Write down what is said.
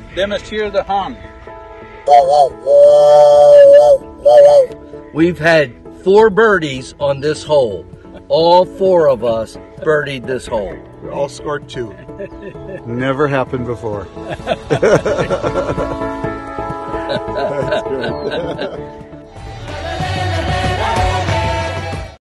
They must hear the horn. We've had 4 birdies on this hole. All 4 of us birdied this hole. We all scored 2. Never happened before. That's good.